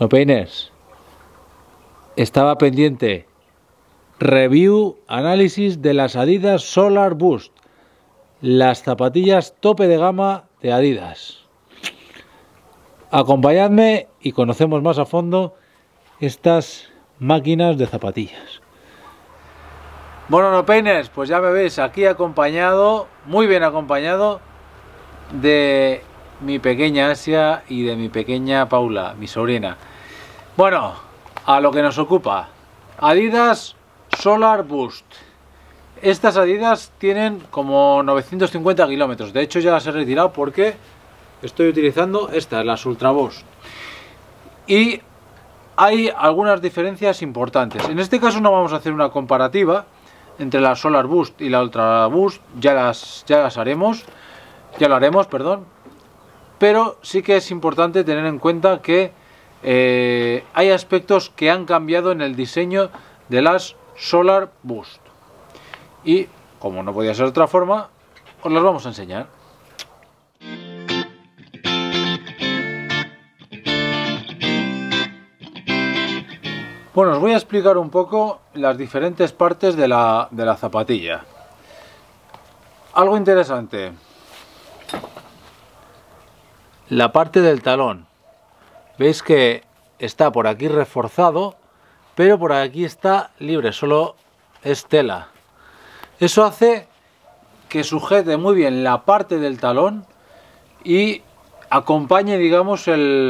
No peines. Estaba pendiente. Review, análisis de las Adidas Solar Boost. Las zapatillas tope de gama de Adidas. Acompañadme y conocemos más a fondo estas máquinas de zapatillas. Bueno, no peines, pues ya me veis aquí acompañado, muy bien acompañado, de mi pequeña Asia y de mi pequeña Paula, mi sobrina. Bueno, a lo que nos ocupa. Adidas Solar Boost. Estas Adidas tienen como 950 kilómetros. De hecho ya las he retirado porque estoy utilizando estas, las Ultra Boost. Y hay algunas diferencias importantes. En este caso no vamos a hacer una comparativa entre la Solar Boost y la Ultra Boost. Ya lo haremos, perdón. Pero sí que es importante tener en cuenta que hay aspectos que han cambiado en el diseño de las Solar Boost. Y como no podía ser de otra forma, os las vamos a enseñar. Bueno, os voy a explicar un poco las diferentes partes de la zapatilla. Algo interesante. La parte del talón. Veis que está por aquí reforzado, pero por aquí está libre, solo es tela. Eso hace que sujete muy bien la parte del talón y acompañe, digamos,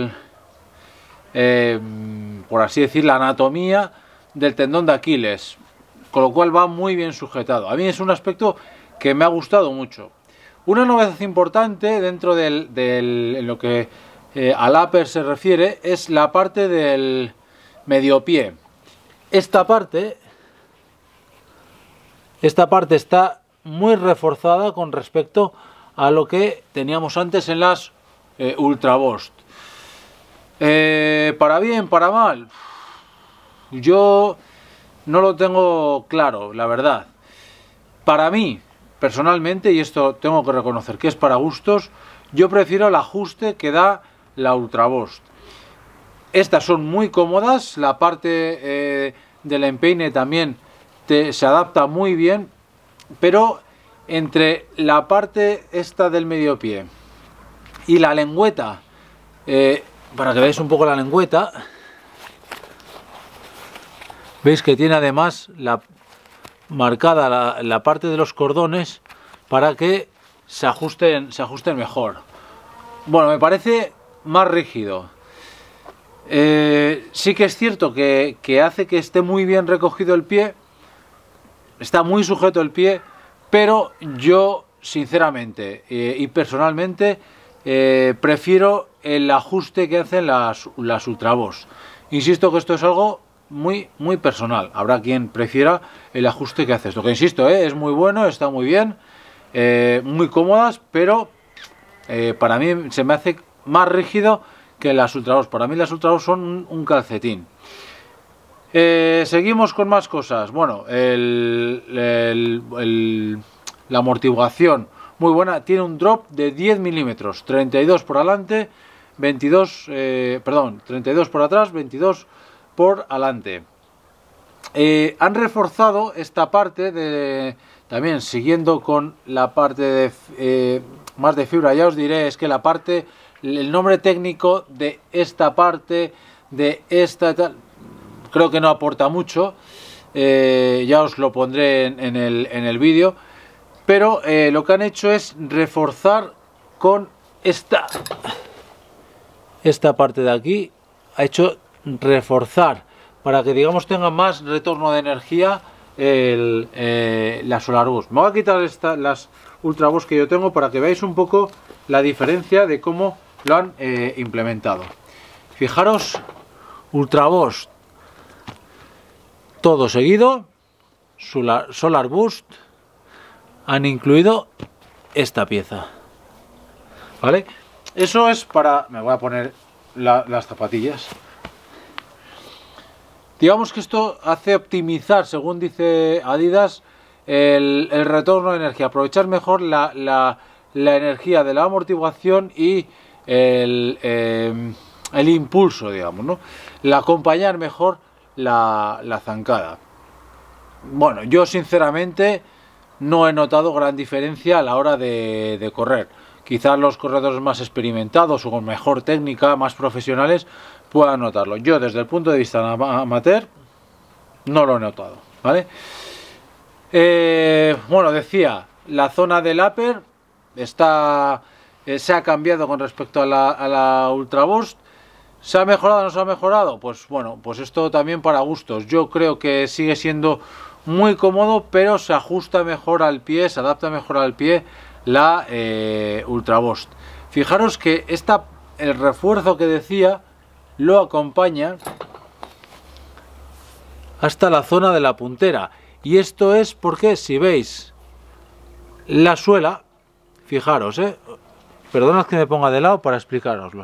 por así decir, la anatomía del tendón de Aquiles, con lo cual va muy bien sujetado. A mí es un aspecto que me ha gustado mucho. Una novedad importante dentro en lo que al upper se refiere es la parte del medio pie. Esta parte está muy reforzada con respecto a lo que teníamos antes en las Ultra Boost. Para bien, para mal, yo no lo tengo claro, la verdad. Para mí, personalmente, y esto tengo que reconocer que es para gustos, yo prefiero el ajuste que da la Ultra Boost. Estas son muy cómodas, la parte del empeine también se adapta muy bien, pero entre la parte esta del medio pie y la lengüeta, para que veáis un poco la lengüeta, veis que tiene además marcada la parte de los cordones para que se ajusten mejor. Bueno, me parece más rígido. Sí que es cierto que hace que esté muy bien recogido el pie, está muy sujeto el pie, pero yo sinceramente y personalmente prefiero el ajuste que hacen las Ultra Boost. Insisto que esto es algo muy personal. Habrá quien prefiera el ajuste que hace esto, que insisto, es muy bueno, está muy bien, muy cómodas, pero para mí se me hace más rígido que las Ultra Boost. Para mí las Ultra Boost son un calcetín. Seguimos con más cosas. Bueno, la amortiguación muy buena, tiene un drop de 10 milímetros, 32 por adelante, 32 por atrás, 22 por adelante. Han reforzado esta parte también siguiendo con la parte más de fibra. Ya os diré, es que el nombre técnico de esta parte, creo que no aporta mucho. Ya os lo pondré en el vídeo. Pero lo que han hecho es reforzar con esta parte de aquí. Ha hecho reforzar para que, digamos, tenga más retorno de energía la Solar Boost. Me voy a quitar las Ultra Boost que yo tengo para que veáis un poco la diferencia de cómo lo han implementado. Fijaros, Ultra Boost todo seguido, Solar Boost han incluido esta pieza, ¿vale? Eso es para... Me voy a poner las zapatillas. Digamos que esto hace optimizar, según dice Adidas, el retorno de energía, aprovechar mejor la energía de la amortiguación y el impulso, digamos, ¿no? El acompañar mejor la zancada. Bueno, yo sinceramente no he notado gran diferencia a la hora de correr. Quizás los corredores más experimentados o con mejor técnica, más profesionales, puedan notarlo. Yo, desde el punto de vista amateur, no lo he notado, ¿vale? Bueno, decía, la zona del upper está, se ha cambiado con respecto a la Ultra Boost. ¿Se ha mejorado o no se ha mejorado? Pues bueno, pues esto también para gustos. Yo creo que sigue siendo muy cómodo, pero se ajusta mejor al pie, se adapta mejor al pie la Ultra Boost. Fijaros que el refuerzo que decía lo acompaña hasta la zona de la puntera. Y esto es porque, si veis la suela, fijaros, perdonad que me ponga de lado para explicároslo.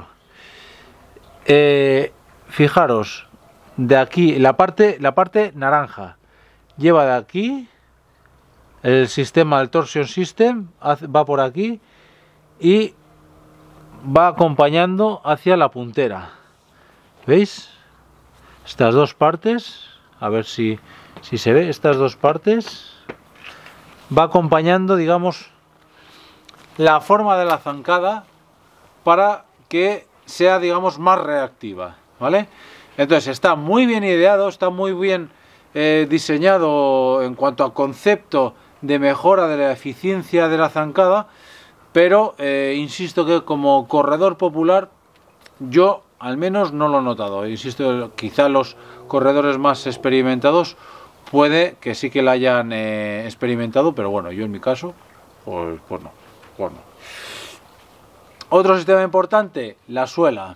Fijaros, de aquí, la parte naranja lleva de aquí, el sistema, el Torsion System, va por aquí y va acompañando hacia la puntera. ¿Veis? Estas dos partes, a ver si se ve, estas dos partes, va acompañando, digamos, la forma de la zancada para que sea, digamos, más reactiva, ¿vale? Entonces está muy bien ideado, está muy bien diseñado en cuanto a concepto de mejora de la eficiencia de la zancada, pero insisto que como corredor popular yo al menos no lo he notado. Insisto, quizá los corredores más experimentados puede que sí que la hayan experimentado, pero bueno, yo en mi caso pues no. Otro sistema importante, la suela.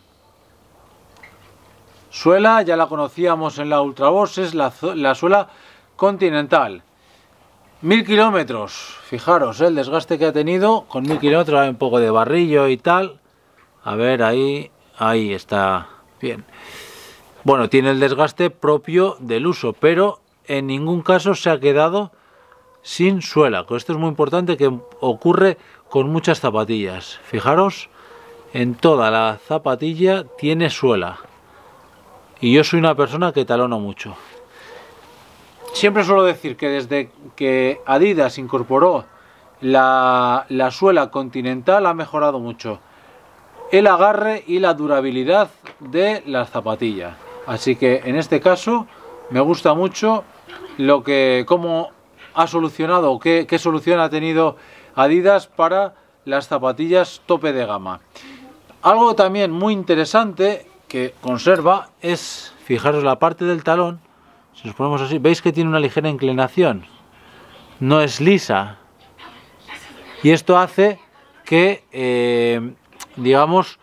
Suela, ya la conocíamos en la Ultra Boost, es la suela Continental. 1000 kilómetros, fijaros el desgaste que ha tenido con 1000 kilómetros, hay un poco de barrillo y tal. A ver, ahí está bien. Bueno, tiene el desgaste propio del uso, pero en ningún caso se ha quedado sin suela. Esto es muy importante, que ocurre con muchas zapatillas. Fijaros, en toda la zapatilla tiene suela. Y yo soy una persona que talono mucho. Siempre suelo decir que desde que Adidas incorporó la suela Continental ha mejorado mucho el agarre y la durabilidad de la zapatilla. Así que en este caso me gusta mucho cómo ha solucionado, qué solución ha tenido Adidas para las zapatillas tope de gama. Algo también muy interesante que conserva es, fijaros, la parte del talón. Si nos ponemos así, veis que tiene una ligera inclinación, no es lisa, y esto hace que digamos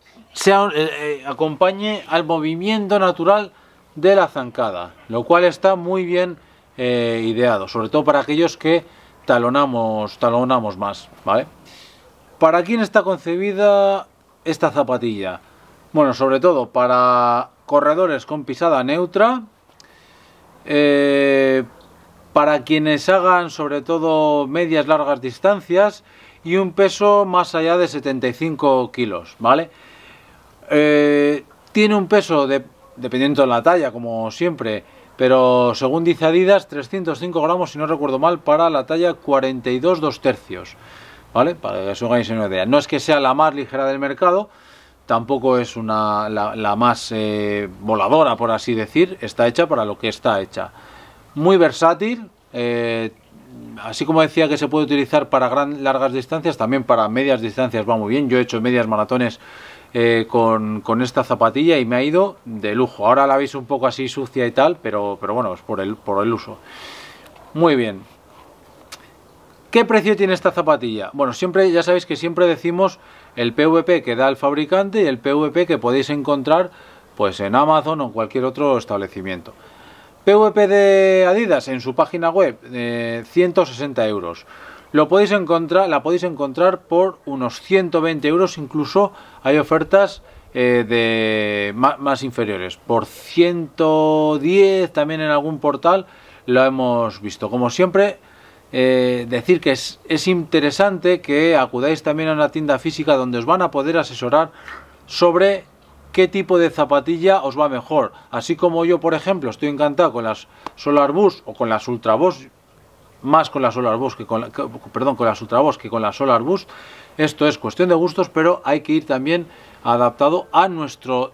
acompañe al movimiento natural de la zancada, lo cual está muy bien ideado, sobre todo para aquellos que talonamos más, ¿vale? ¿Para quién está concebida esta zapatilla? Bueno, sobre todo para corredores con pisada neutra, para quienes hagan sobre todo medias largas distancias y un peso más allá de 75 kilos, ¿vale? Tiene un peso, dependiendo de la talla, como siempre, pero según dice Adidas, 305 gramos, si no recuerdo mal, para la talla 42 2/3, ¿vale? Para que os hagáis una idea. No es que sea la más ligera del mercado, tampoco es la más voladora, por así decir. Está hecha para lo que está hecha. Muy versátil, así como decía que se puede utilizar para largas distancias, también para medias distancias va muy bien. Yo he hecho medias maratones con esta zapatilla y me ha ido de lujo. Ahora la veis un poco así sucia y tal, pero bueno, es por el uso. Muy bien. ¿Qué precio tiene esta zapatilla? Bueno, siempre, ya sabéis que siempre decimos el PVP que da el fabricante y el PVP que podéis encontrar pues en Amazon o en cualquier otro establecimiento. PVP de Adidas en su página web, 160 euros. La podéis encontrar por unos 120 euros, incluso hay ofertas más inferiores. Por 110 también en algún portal lo hemos visto. Como siempre, decir que es interesante que acudáis también a una tienda física donde os van a poder asesorar sobre qué tipo de zapatilla os va mejor. Así como yo, por ejemplo, estoy encantado con las Solar Boost o con las Ultra Boost, más con las Solar Boost que con las Ultra Boost que con las Solar Boost. Esto es cuestión de gustos, pero hay que ir también adaptado a nuestro,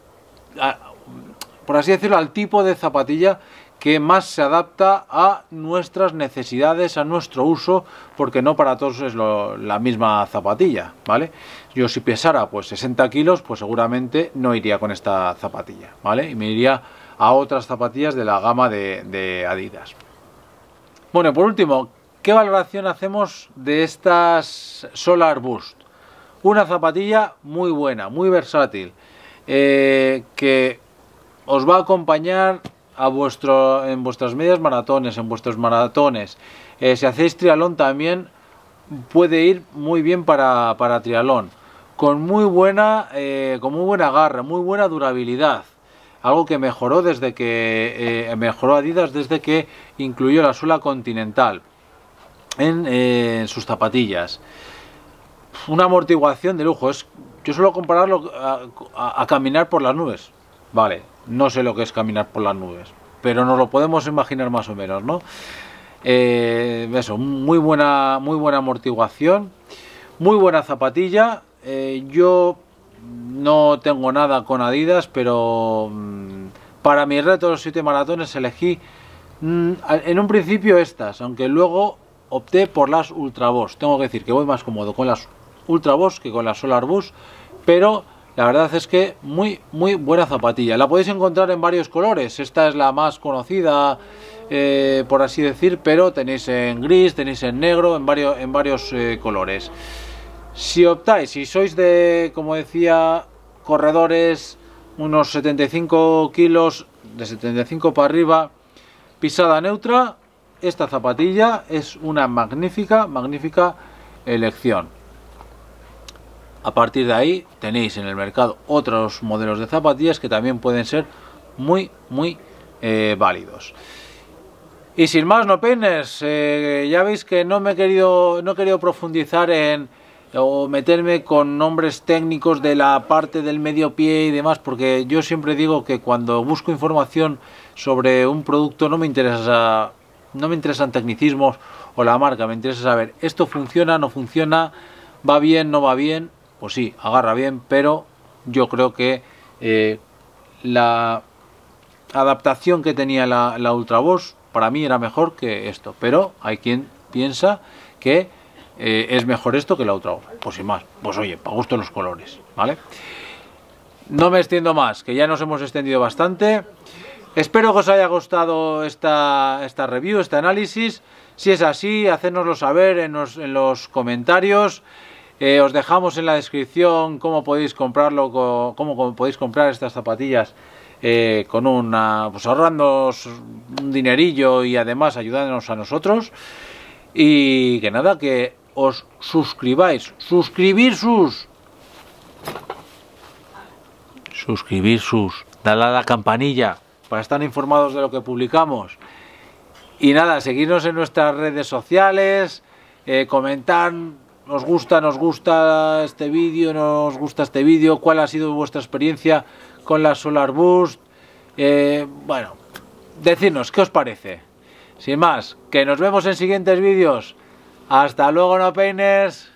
por así decirlo, al tipo de zapatilla que más se adapta a nuestras necesidades, a nuestro uso, porque no para todos es la misma zapatilla, ¿vale? Yo si pesara pues 60 kilos, pues seguramente no iría con esta zapatilla, ¿vale? Y me iría a otras zapatillas de la gama de Adidas. Bueno, por último, ¿qué valoración hacemos de estas Solar Boost? Una zapatilla muy buena, muy versátil, que os va a acompañar en vuestras medias maratones, en vuestros maratones. Si hacéis triatlón también puede ir muy bien para triatlón, con muy buena garra, muy buena durabilidad. Algo que mejoró desde que mejoró Adidas desde que incluyó la suela continental en sus zapatillas. Una amortiguación de lujo. Yo suelo compararlo a caminar por las nubes. Vale, no sé lo que es caminar por las nubes, pero nos lo podemos imaginar más o menos, ¿no? Eso, muy buena amortiguación, muy buena zapatilla. Yo no tengo nada con Adidas, pero para mi reto de los 7 maratones elegí en un principio estas, aunque luego opté por las Ultra Boost. Tengo que decir que voy más cómodo con las Ultra Boost que con las Solar Boost, pero la verdad es que muy buena zapatilla. La podéis encontrar en varios colores. Esta es la más conocida, por así decir, pero tenéis en gris, tenéis en negro, en varios colores. Si optáis, si sois de, como decía, corredores unos 75 kilos, de 75 para arriba, pisada neutra, esta zapatilla es una magnífica elección. A partir de ahí tenéis en el mercado otros modelos de zapatillas que también pueden ser muy válidos. Y sin más, no peines, ya veis que no he querido profundizar o meterme con nombres técnicos de la parte del medio pie y demás, porque yo siempre digo que cuando busco información sobre un producto no me interesan tecnicismos o la marca, me interesa saber esto funciona, no funciona, va bien, no va bien. Pues sí, agarra bien, pero yo creo que la adaptación que tenía la Ultra Boost para mí era mejor que esto, pero hay quien piensa que es mejor esto que la Ultra Boost. Pues sin más, pues oye, para gusto los colores, ¿vale? No me extiendo más, que ya nos hemos extendido bastante. Espero que os haya gustado esta review, este análisis. Si es así, hacednoslo saber en los comentarios. Os dejamos en la descripción cómo podéis comprarlo, cómo podéis comprar estas zapatillas con pues ahorrándoos un dinerillo y además ayudándonos a nosotros. Y que nada, que os suscribáis, suscribir sus, dale a la campanilla para estar informados de lo que publicamos. Y nada, seguirnos en nuestras redes sociales, comentar. Nos gusta este vídeo, nos gusta este vídeo, cuál ha sido vuestra experiencia con la Solar Boost. Bueno, decidnos qué os parece. Sin más, que nos vemos en siguientes vídeos. Hasta luego, no peines.